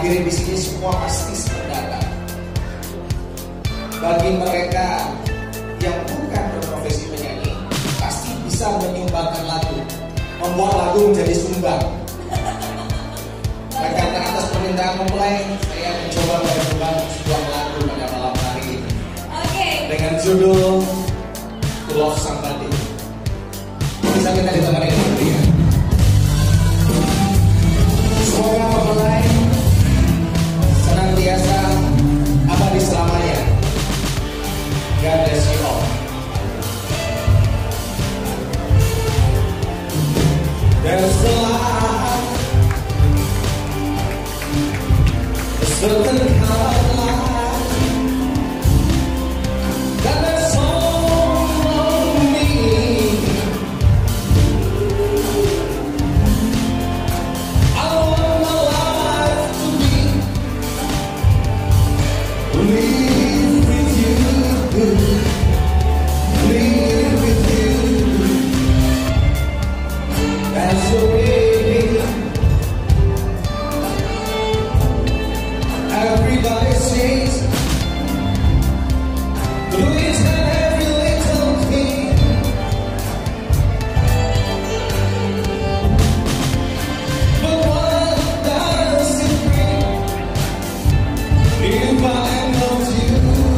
hadirin di sini semua pasti sependapat. Bagi mereka yang bukan berprofesi menyanyi, pasti bisa menyumbangkan lagu, membuat lagu menjadi sumbang. Dan karena atas permintaan mempelai, saya mencoba menyumbang sebuah lagu pada malam hari ini. Dengan judul To Love Somebody. Bisa kita ditemani ya. Semoga mempelai senantiasa abadi selamanya. God bless you all. There's a light, a certain kind of light that there's on me. I want my life to be live with you, live with you. That's the way everybody sings. Louis and every little thing. But what does it bring if I love you?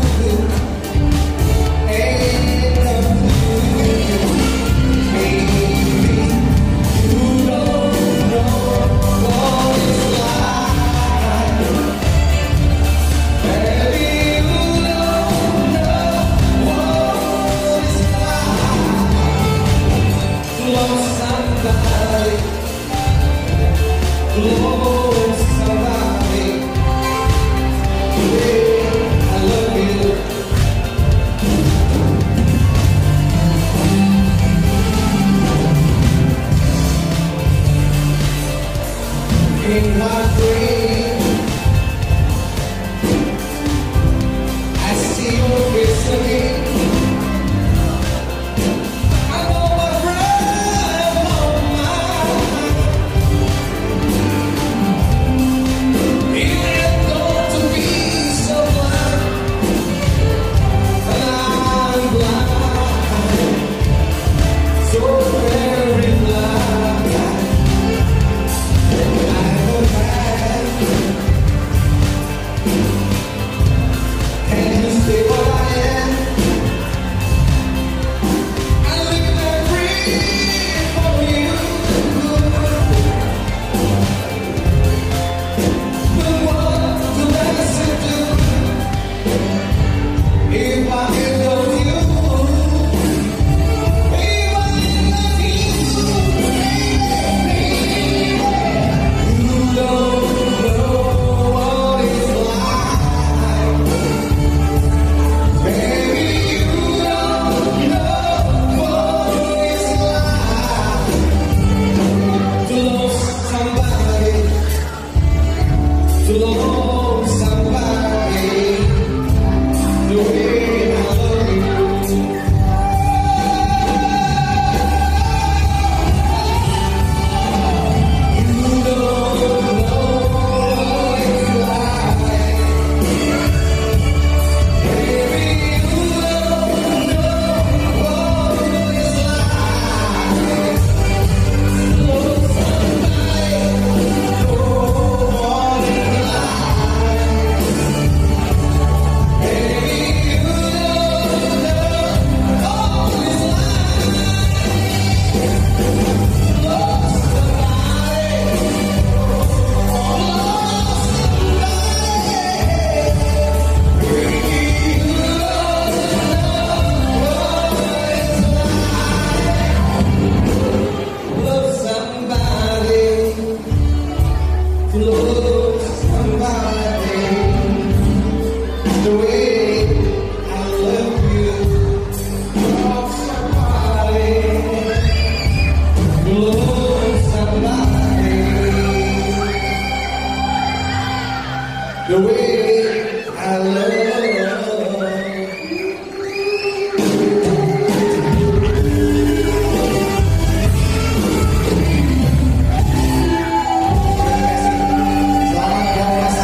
Ain't love you, baby. You don't know what it's like. Baby, you don't know what it's like to love somebody, to love somebody the way I love you. In my dream, I see your face again. I know my friend on my mind. It ain't going to be so blind, and I'm blind, so very blind. Can you say what I am? I live and breathe for you. But what do I do if I love you? If I love you, you don't know what it's like. Baby, you don't know what it's like to love somebody, to love somebody the way I love you. You don't know what it's like. Baby, you don't know what it's like to love somebody, oh, what it's like. Baby, you don't know what it's like to love somebody the way I love you. Love somebody, love somebody the way I love you. Selamat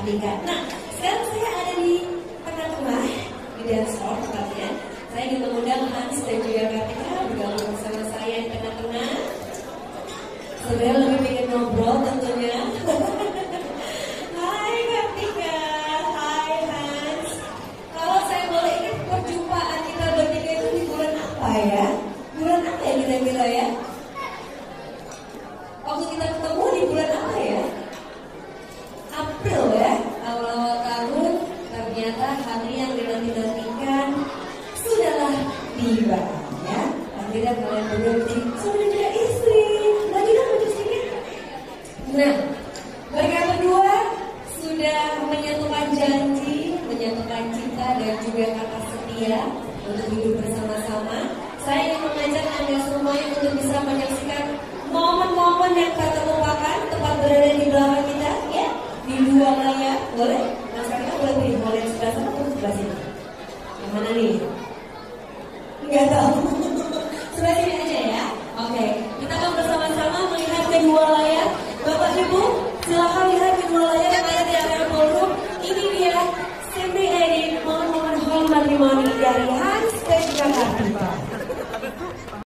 Kartika. Nah, sekarang saya ada di tengah-tengah di dance floor tempatnya. Saya ingin mengundang Hans dan juga Kartika bergabung bersama saya di tengah-tengah. Sebenarnya lebih pengen ngobrol tentunya. Hai Kartika, hai Hans. Kalau saya boleh ingat perjumpaan kita bertiga itu di bulan apa ya? Bulan apa ya kira-kira ya? Waktu kita ketemu di bulan apa ya? April ya, awal-awal tahun. Ternyata hari yang dinanti-nantikan sudahlah tiba ya. Akhirnya kalian berdua sudah tidak istri. Lagi dong lucu sedikit. Nah, mereka berdua sudah menyatukan janji, menyatukan cinta dan juga kata setia untuk hidup bersama-sama. Saya ingin mengajak Anda semuanya untuk bisa menyaksikan momen-momen yang tak terlupakan tepat berada di belakang kita ya, di dua layar, boleh?